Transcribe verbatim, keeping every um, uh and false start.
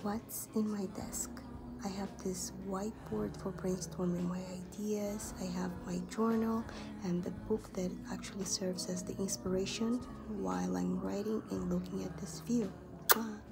What's in my desk? I have this whiteboard for brainstorming my ideas. I have my journal and the book that actually serves as the inspiration while I'm writing and looking at this view. Mwah.